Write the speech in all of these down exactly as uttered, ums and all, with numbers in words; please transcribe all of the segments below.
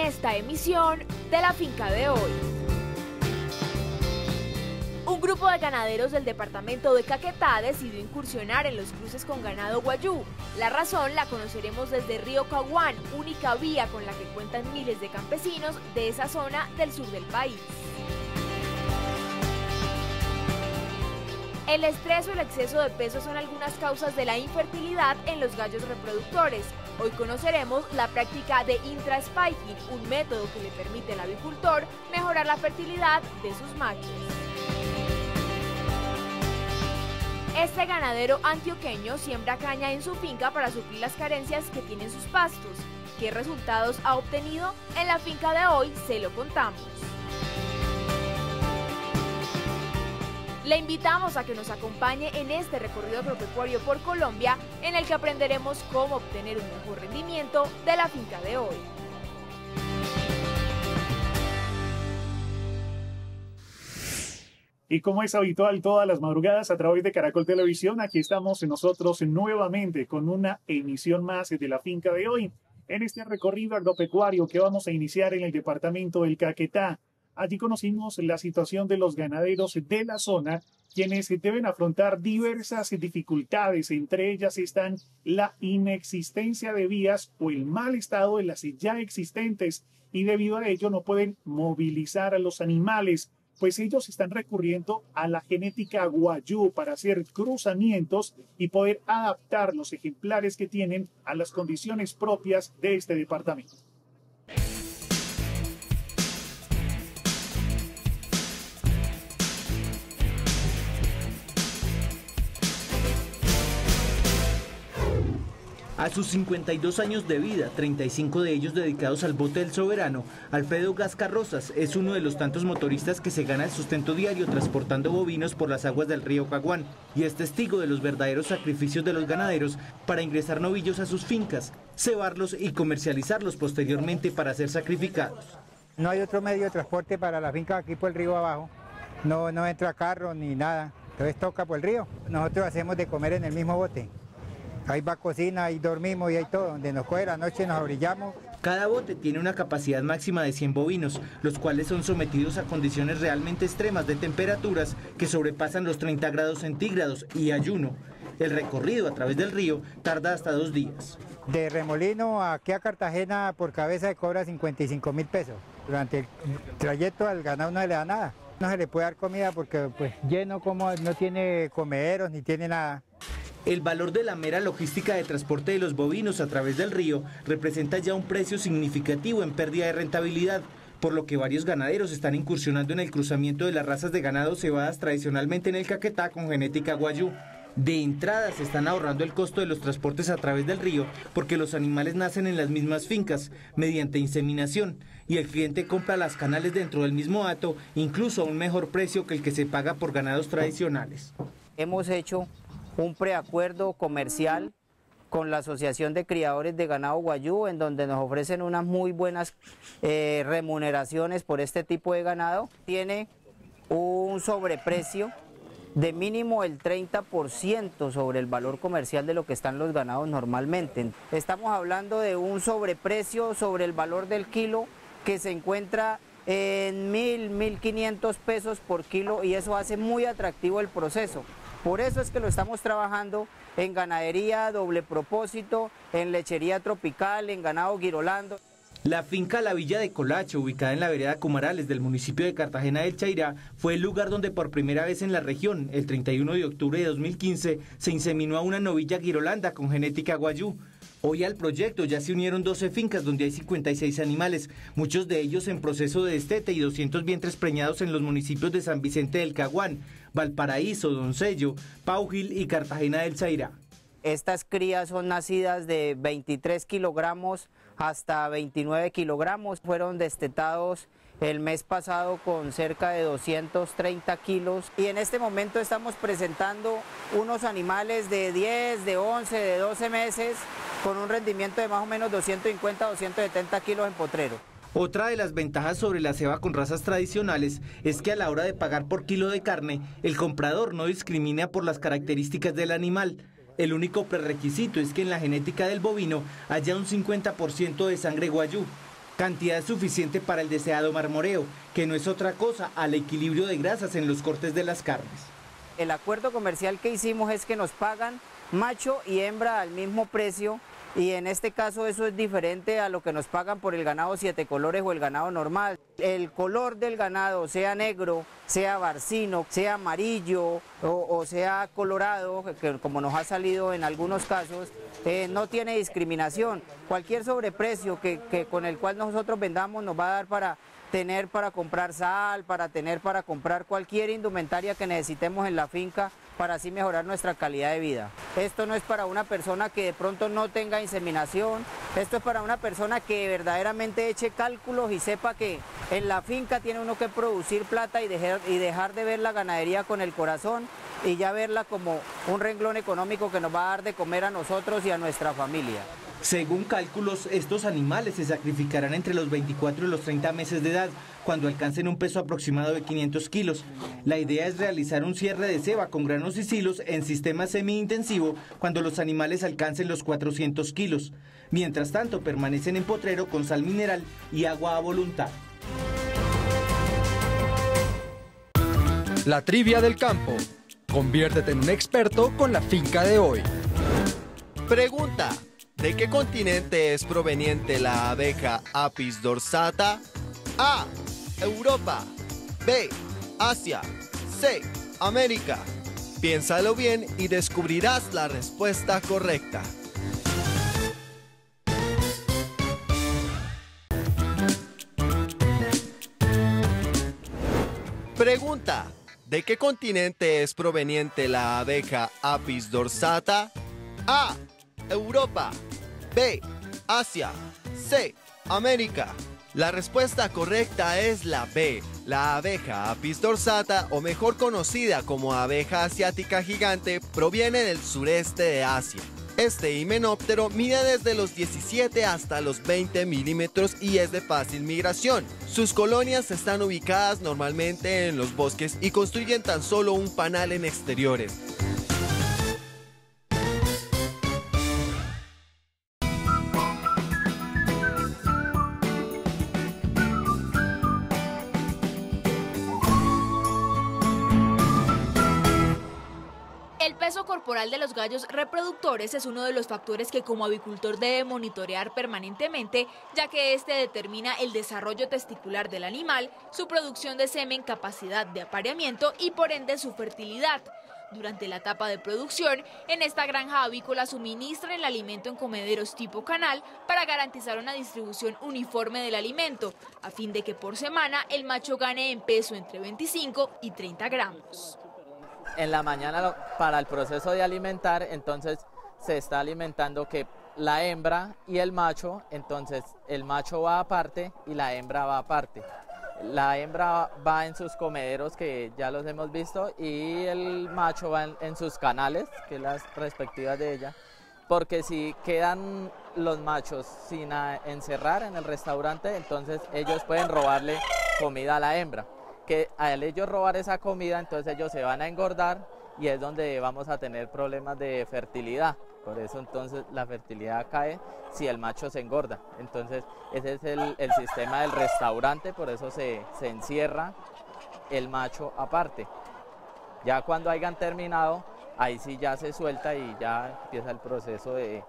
esta emisión de La Finca de Hoy. Un grupo de ganaderos del departamento de Caquetá decidió incursionar en los cruces con ganado guayú. La razón la conoceremos desde Río Caguán, única vía con la que cuentan miles de campesinos de esa zona del sur del país. El estrés o el exceso de peso son algunas causas de la infertilidad en los gallos reproductores. Hoy conoceremos la práctica de intraspiking, un método que le permite al avicultor mejorar la fertilidad de sus machos. Este ganadero antioqueño siembra caña en su finca para suplir las carencias que tienen sus pastos. ¿Qué resultados ha obtenido? En La Finca de Hoy se lo contamos. Le invitamos a que nos acompañe en este recorrido agropecuario por Colombia, en el que aprenderemos cómo obtener un mejor rendimiento de la finca de hoy. Y como es habitual todas las madrugadas a través de Caracol Televisión, aquí estamos nosotros nuevamente con una emisión más de La Finca de Hoy, en este recorrido agropecuario que vamos a iniciar en el departamento del Caquetá. Allí conocimos la situación de los ganaderos de la zona, quienes deben afrontar diversas dificultades. Entre ellas están la inexistencia de vías o el mal estado de las ya existentes, y debido a ello no pueden movilizar a los animales, pues ellos están recurriendo a la genética guayú para hacer cruzamientos y poder adaptar los ejemplares que tienen a las condiciones propias de este departamento. A sus cincuenta y dos años de vida, treinta y cinco de ellos dedicados al bote del soberano, Alfredo Gasca Rosas es uno de los tantos motoristas que se gana el sustento diario transportando bovinos por las aguas del río Caguán, y es testigo de los verdaderos sacrificios de los ganaderos para ingresar novillos a sus fincas, cebarlos y comercializarlos posteriormente para ser sacrificados. No hay otro medio de transporte para la finca aquí por el río abajo, no, no entra carro ni nada, entonces toca por el río. Nosotros hacemos de comer en el mismo bote. Ahí va cocina, ahí dormimos y ahí todo, donde nos coge la noche nos abrillamos. Cada bote tiene una capacidad máxima de cien bovinos, los cuales son sometidos a condiciones realmente extremas de temperaturas que sobrepasan los treinta grados centígrados y ayuno. El recorrido a través del río tarda hasta dos días. De Remolino aquí a Cartagena por cabeza se cobra cincuenta y cinco mil pesos. Durante el trayecto al ganado no se le da nada. No se le puede dar comida porque pues lleno como no tiene comederos ni tiene nada. El valor de la mera logística de transporte de los bovinos a través del río representa ya un precio significativo en pérdida de rentabilidad, por lo que varios ganaderos están incursionando en el cruzamiento de las razas de ganado cebadas tradicionalmente en el Caquetá con genética guayú. De entrada se están ahorrando el costo de los transportes a través del río porque los animales nacen en las mismas fincas mediante inseminación y el cliente compra las canales dentro del mismo hato, incluso a un mejor precio que el que se paga por ganados tradicionales. Hemos hecho un preacuerdo comercial con la Asociación de Criadores de Ganado Guayú, en donde nos ofrecen unas muy buenas eh, remuneraciones por este tipo de ganado. Tiene un sobreprecio de mínimo el treinta por ciento sobre el valor comercial de lo que están los ganados normalmente. Estamos hablando de un sobreprecio sobre el valor del kilo que se encuentra en mil, mil quinientos pesos por kilo, y eso hace muy atractivo el proceso. Por eso es que lo estamos trabajando en ganadería doble propósito, en lechería tropical, en ganado girolando. La finca La Villa de Colacho, ubicada en la vereda Comarales del municipio de Cartagena del Chairá, fue el lugar donde por primera vez en la región, el treinta y uno de octubre de dos mil quince, se inseminó a una novilla girolanda con genética guayú. Hoy al proyecto ya se unieron doce fincas donde hay cincuenta y seis animales, muchos de ellos en proceso de destete, y doscientos vientres preñados en los municipios de San Vicente del Caguán, Valparaíso, Doncello, Paujil y Cartagena del Chairá. Estas crías son nacidas de veintitrés kilogramos hasta veintinueve kilogramos, fueron destetados el mes pasado con cerca de doscientos treinta kilos, y en este momento estamos presentando unos animales de diez, de once, de doce meses con un rendimiento de más o menos doscientos cincuenta a doscientos setenta kilos en potrero. Otra de las ventajas sobre la ceba con razas tradicionales es que a la hora de pagar por kilo de carne, el comprador no discrimina por las características del animal. El único prerequisito es que en la genética del bovino haya un cincuenta por ciento de sangre guayú. Cantidad suficiente para el deseado marmoreo, que no es otra cosa al equilibrio de grasas en los cortes de las carnes. El acuerdo comercial que hicimos es que nos pagan macho y hembra al mismo precio, y en este caso eso es diferente a lo que nos pagan por el ganado siete colores o el ganado normal. El color del ganado, sea negro, sea barcino, sea amarillo o, o sea colorado, que como nos ha salido en algunos casos, eh, no tiene discriminación. Cualquier sobreprecio que, que con el cual nosotros vendamos nos va a dar para tener para comprar sal, para tener para comprar cualquier indumentaria que necesitemos en la finca, para así mejorar nuestra calidad de vida. Esto no es para una persona que de pronto no tenga inseminación, esto es para una persona que verdaderamente eche cálculos y sepa que en la finca tiene uno que producir plata y dejar, y dejar de ver la ganadería con el corazón y ya verla como un renglón económico que nos va a dar de comer a nosotros y a nuestra familia. Según cálculos, estos animales se sacrificarán entre los veinticuatro y los treinta meses de edad, cuando alcancen un peso aproximado de quinientos kilos. La idea es realizar un cierre de ceba con granos y silos en sistema semi-intensivo cuando los animales alcancen los cuatrocientos kilos. Mientras tanto, permanecen en potrero con sal mineral y agua a voluntad. La trivia del campo. Conviértete en un experto con la finca de hoy. Pregunta: ¿de qué continente es proveniente la abeja Apis dorsata? A. Europa. B. Asia. C. América. Piénsalo bien y descubrirás la respuesta correcta. Pregunta: ¿de qué continente es proveniente la abeja Apis dorsata? A. Europa. B. Asia. C. América. La respuesta correcta es la B. La abeja Apis dorsata, o mejor conocida como abeja asiática gigante, proviene del sureste de Asia. Este himenóptero mide desde los diecisiete hasta los veinte milímetros y es de fácil migración. Sus colonias están ubicadas normalmente en los bosques y construyen tan solo un panal en exteriores. El peso corporal de los gallos reproductores es uno de los factores que como avicultor debe monitorear permanentemente, ya que este determina el desarrollo testicular del animal, su producción de semen, capacidad de apareamiento y por ende su fertilidad. Durante la etapa de producción, en esta granja avícola suministran el alimento en comederos tipo canal para garantizar una distribución uniforme del alimento, a fin de que por semana el macho gane en peso entre veinticinco y treinta gramos. En la mañana para el proceso de alimentar, entonces se está alimentando que la hembra y el macho, entonces el macho va aparte y la hembra va aparte. La hembra va en sus comederos, que ya los hemos visto, y el macho va en, en sus canales, que es las respectivas de ella, porque si quedan los machos sin a, encerrar en el restaurante, entonces ellos pueden robarle comida a la hembra. Que al ellos robar esa comida, entonces ellos se van a engordar y es donde vamos a tener problemas de fertilidad. Por eso entonces la fertilidad cae si el macho se engorda. Entonces ese es el, el sistema del restaurante, por eso se, se encierra el macho aparte. Ya cuando hayan terminado, ahí sí ya se suelta y ya empieza el proceso de,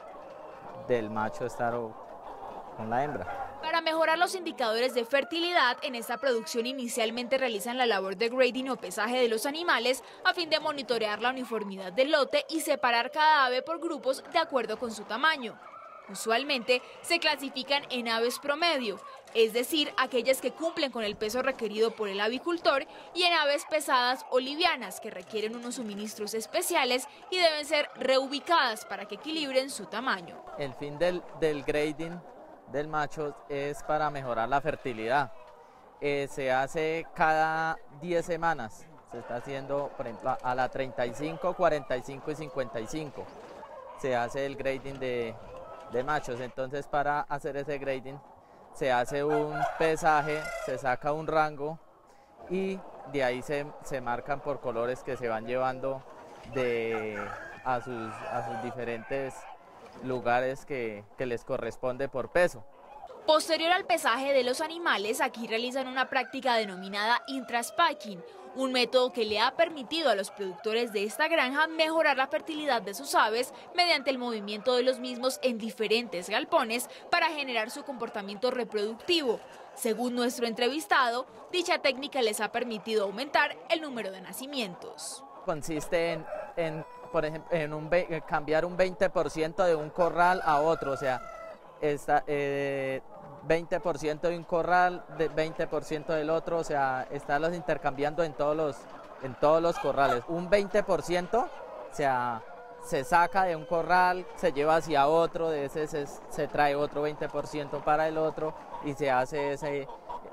del macho estar con la hembra. Para mejorar los indicadores de fertilidad, en esta producción inicialmente realizan la labor de grading o pesaje de los animales a fin de monitorear la uniformidad del lote y separar cada ave por grupos de acuerdo con su tamaño. Usualmente se clasifican en aves promedio, es decir, aquellas que cumplen con el peso requerido por el avicultor, y en aves pesadas o livianas que requieren unos suministros especiales y deben ser reubicadas para que equilibren su tamaño. El fin del, del grading del macho es para mejorar la fertilidad. Eh, se hace cada diez semanas, se está haciendo por ejemplo a la treinta y cinco, cuarenta y cinco y cincuenta y cinco. Se hace el grading de, de machos, entonces para hacer ese grading se hace un pesaje, se saca un rango y de ahí se, se marcan por colores que se van llevando de, a, sus, a sus diferentes lugares que, que les corresponde por peso. Posterior al pesaje de los animales, aquí realizan una práctica denominada intraspacking, un método que le ha permitido a los productores de esta granja mejorar la fertilidad de sus aves mediante el movimiento de los mismos en diferentes galpones para generar su comportamiento reproductivo. Según nuestro entrevistado, dicha técnica les ha permitido aumentar el número de nacimientos. Consiste en, en por ejemplo, en un, cambiar un veinte por ciento de un corral a otro, o sea, esta, eh, veinte por ciento de un corral, de veinte por ciento del otro, o sea, estarlos intercambiando en todos los, en todos los corrales. Un veinte por ciento, o sea, se saca de un corral, se lleva hacia otro, de ese se, se trae otro veinte por ciento para el otro y se hace ese,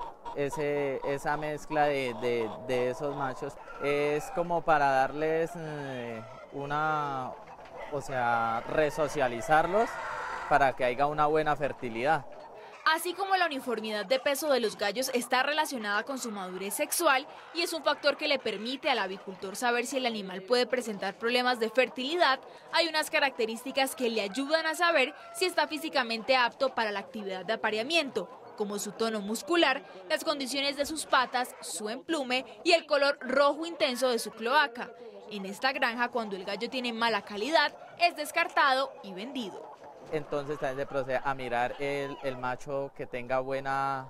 ese, esa mezcla de, de, de esos machos. Es como para darles eh, una, o sea, resocializarlos para que haya una buena fertilidad. Así como la uniformidad de peso de los gallos está relacionada con su madurez sexual y es un factor que le permite al avicultor saber si el animal puede presentar problemas de fertilidad, hay unas características que le ayudan a saber si está físicamente apto para la actividad de apareamiento, como su tono muscular, las condiciones de sus patas, su emplume y el color rojo intenso de su cloaca. En esta granja, cuando el gallo tiene mala calidad, es descartado y vendido. Entonces también se procede a mirar el, el macho que tenga buena,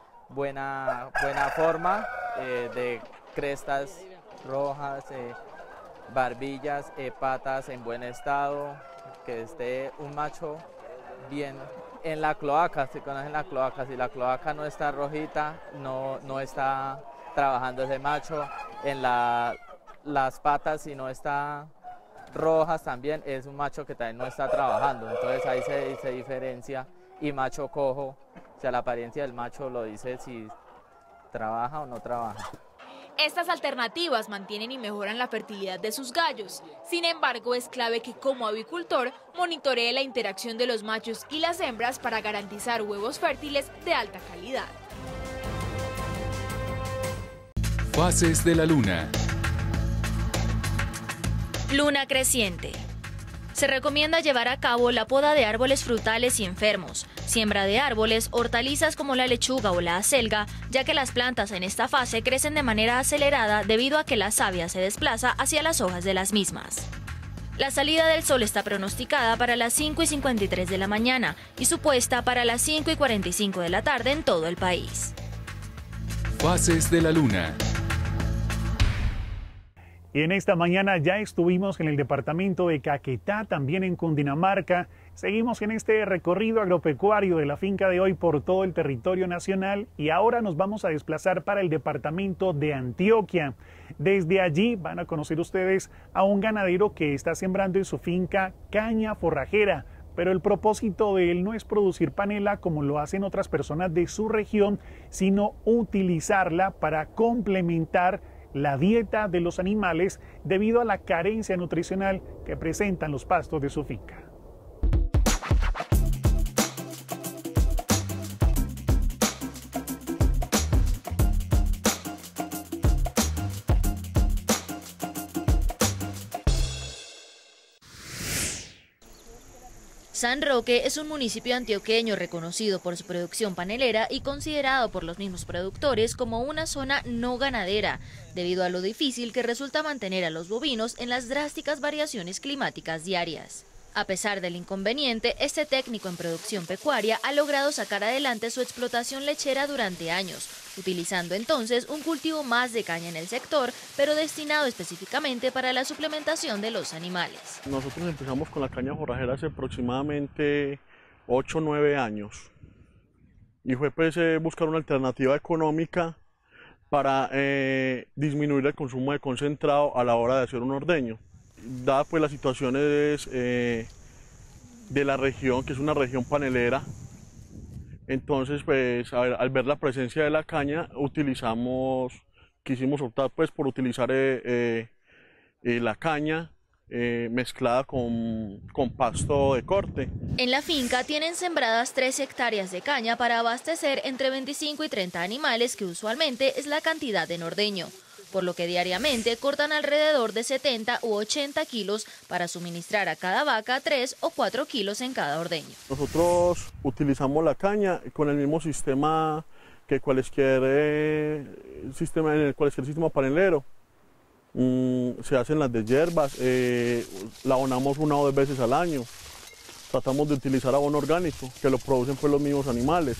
buena, buena forma, eh, de crestas rojas, eh, barbillas, eh, patas en buen estado, que esté un macho bien. En la cloaca, se conocen la cloaca, si la cloaca no está rojita, no, no está trabajando ese macho. En la, las patas, si no está rojas también, es un macho que también no está trabajando, entonces ahí se, se diferencia. Y macho cojo, o sea, la apariencia del macho lo dice si trabaja o no trabaja. Estas alternativas mantienen y mejoran la fertilidad de sus gallos. Sin embargo, es clave que como avicultor monitoree la interacción de los machos y las hembras para garantizar huevos fértiles de alta calidad. Fases de la luna. Luna creciente. Se recomienda llevar a cabo la poda de árboles frutales y enfermos, siembra de árboles, hortalizas como la lechuga o la acelga, ya que las plantas en esta fase crecen de manera acelerada debido a que la savia se desplaza hacia las hojas de las mismas. La salida del sol está pronosticada para las cinco y cincuenta y tres de la mañana y su puesta para las cinco y cuarenta y cinco de la tarde en todo el país. Fases de la luna. Y en esta mañana ya estuvimos en el departamento de Caquetá, también en Cundinamarca. Seguimos en este recorrido agropecuario de la finca de hoy por todo el territorio nacional y ahora nos vamos a desplazar para el departamento de Antioquia. Desde allí van a conocer ustedes a un ganadero que está sembrando en su finca caña forrajera, pero el propósito de él no es producir panela como lo hacen otras personas de su región, sino utilizarla para complementar la dieta de los animales debido a la carencia nutricional que presentan los pastos de su finca. San Roque es un municipio antioqueño reconocido por su producción panelera y considerado por los mismos productores como una zona no ganadera, debido a lo difícil que resulta mantener a los bovinos en las drásticas variaciones climáticas diarias. A pesar del inconveniente, este técnico en producción pecuaria ha logrado sacar adelante su explotación lechera durante años, utilizando entonces un cultivo más de caña en el sector, pero destinado específicamente para la suplementación de los animales. Nosotros empezamos con la caña forrajera hace aproximadamente ocho o nueve años y fue pues eh, buscar una alternativa económica para eh, disminuir el consumo de concentrado a la hora de hacer un ordeño. Dadas pues las situaciones eh, de la región, que es una región panelera, entonces pues a ver, al ver la presencia de la caña, utilizamos, quisimos optar pues por utilizar eh, eh, eh, la caña eh, mezclada con, con pasto de corte. En la finca tienen sembradas tres hectáreas de caña para abastecer entre veinticinco y treinta animales, que usualmente es la cantidad en ordeño. por lo que diariamente cortan alrededor de setenta u ochenta kilos para suministrar a cada vaca tres o cuatro kilos en cada ordeño. Nosotros utilizamos la caña con el mismo sistema que cualquier eh, sistema, en el cualquier sistema panelero. Mm, se hacen las de hierbas, eh, la abonamos una o dos veces al año. Tratamos de utilizar abono orgánico, que lo producen pues los mismos animales.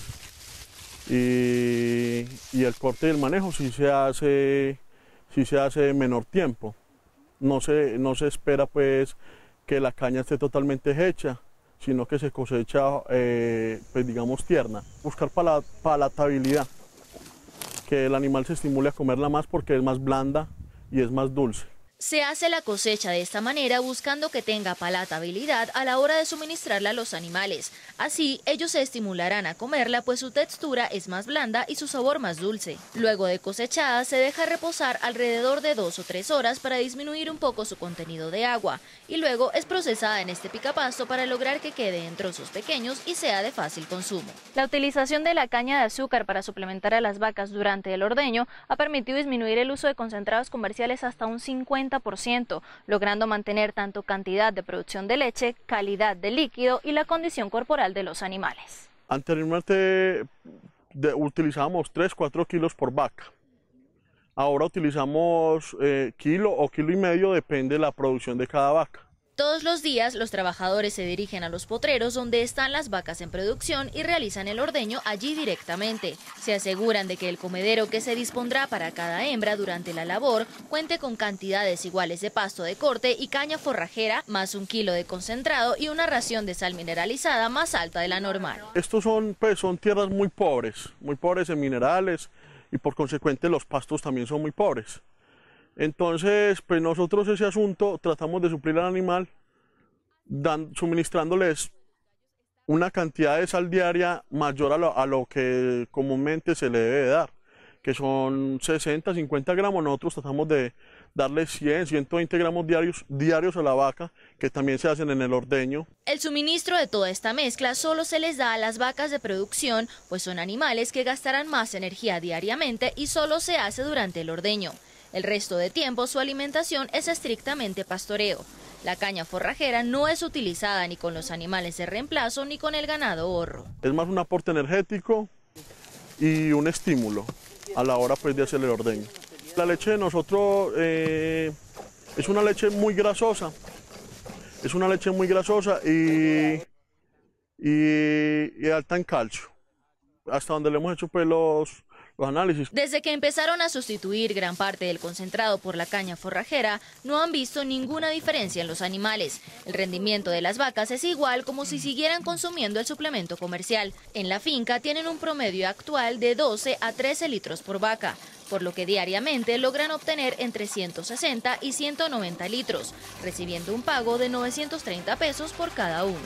Y, y el corte y el manejo sí se hace, sí se hace en menor tiempo. No se, no se espera pues que la caña esté totalmente hecha, sino que se cosecha, eh, pues digamos, tierna. Buscar pala, palatabilidad, que el animal se estimule a comerla más porque es más blanda y es más dulce. Se hace la cosecha de esta manera buscando que tenga palatabilidad a la hora de suministrarla a los animales. Así, ellos se estimularán a comerla, pues su textura es más blanda y su sabor más dulce. Luego de cosechada, se deja reposar alrededor de dos o tres horas para disminuir un poco su contenido de agua. Y luego es procesada en este picapasto para lograr que quede en trozos pequeños y sea de fácil consumo. La utilización de la caña de azúcar para suplementar a las vacas durante el ordeño ha permitido disminuir el uso de concentrados comerciales hasta un cincuenta por ciento, logrando mantener tanto cantidad de producción de leche, calidad de líquido y la condición corporal de los animales. Anteriormente de, utilizábamos tres, cuatro kilos por vaca. Ahora utilizamos eh, kilo o kilo y medio, depende de la producción de cada vaca. Todos los días los trabajadores se dirigen a los potreros donde están las vacas en producción y realizan el ordeño allí directamente. Se aseguran de que el comedero que se dispondrá para cada hembra durante la labor cuente con cantidades iguales de pasto de corte y caña forrajera, más un kilo de concentrado y una ración de sal mineralizada más alta de la normal. Estos son, pues, son tierras muy pobres, muy pobres en minerales y por consecuente los pastos también son muy pobres. Entonces, pues nosotros ese asunto tratamos de suplir al animal dan, suministrándoles una cantidad de sal diaria mayor a lo, a lo que comúnmente se le debe dar, que son sesenta, cincuenta gramos. Nosotros tratamos de darle cien, ciento veinte gramos diarios, diarios a la vaca, que también se hacen en el ordeño. El suministro de toda esta mezcla solo se les da a las vacas de producción, pues son animales que gastarán más energía diariamente y solo se hace durante el ordeño. El resto de tiempo su alimentación es estrictamente pastoreo. La caña forrajera no es utilizada ni con los animales de reemplazo ni con el ganado horro. Es más un aporte energético y un estímulo a la hora pues de hacer el ordeño. La leche de nosotros eh, es una leche muy grasosa, es una leche muy grasosa y, y, y alta en calcio. Hasta donde le hemos hecho pues los... los análisis. Desde que empezaron a sustituir gran parte del concentrado por la caña forrajera, no han visto ninguna diferencia en los animales. El rendimiento de las vacas es igual como si siguieran consumiendo el suplemento comercial. En la finca tienen un promedio actual de doce a trece litros por vaca, por lo que diariamente logran obtener entre ciento sesenta y ciento noventa litros, recibiendo un pago de novecientos treinta pesos por cada uno.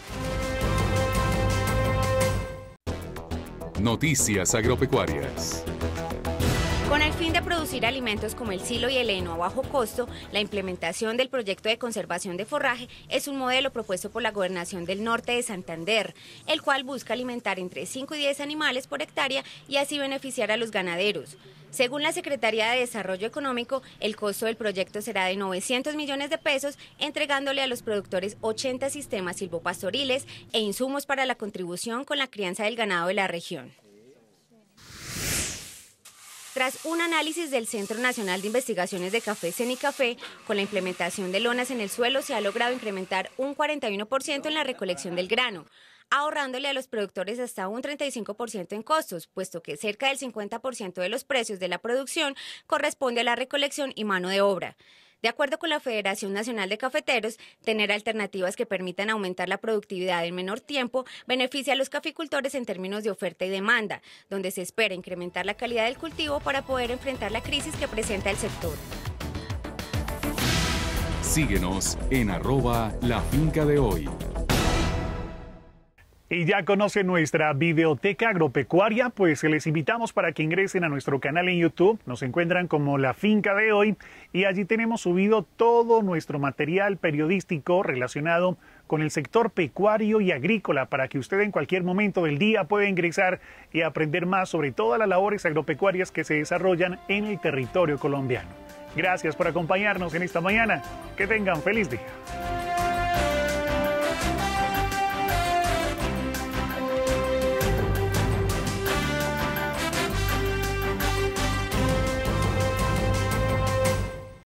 Noticias agropecuarias. Con el fin de producir alimentos como el silo y el heno a bajo costo, la implementación del proyecto de conservación de forraje es un modelo propuesto por la Gobernación del Norte de Santander, el cual busca alimentar entre cinco y diez animales por hectárea y así beneficiar a los ganaderos. Según la Secretaría de Desarrollo Económico, el costo del proyecto será de novecientos millones de pesos, entregándole a los productores ochenta sistemas silvopastoriles e insumos para la contribución con la crianza del ganado de la región. Tras un análisis del Centro Nacional de Investigaciones de Café, CENICAFé, con la implementación de lonas en el suelo se ha logrado incrementar un cuarenta y uno por ciento en la recolección del grano, ahorrándole a los productores hasta un treinta y cinco por ciento en costos, puesto que cerca del cincuenta por ciento de los precios de la producción corresponde a la recolección y mano de obra. De acuerdo con la Federación Nacional de Cafeteros, tener alternativas que permitan aumentar la productividad en menor tiempo beneficia a los caficultores en términos de oferta y demanda, donde se espera incrementar la calidad del cultivo para poder enfrentar la crisis que presenta el sector. Síguenos en arroba La Finca de Hoy. Y ya conocen nuestra videoteca agropecuaria, pues les invitamos para que ingresen a nuestro canal en YouTube. Nos encuentran como La Finca de Hoy y allí tenemos subido todo nuestro material periodístico relacionado con el sector pecuario y agrícola para que usted en cualquier momento del día pueda ingresar y aprender más sobre todas las labores agropecuarias que se desarrollan en el territorio colombiano. Gracias por acompañarnos en esta mañana. Que tengan feliz día.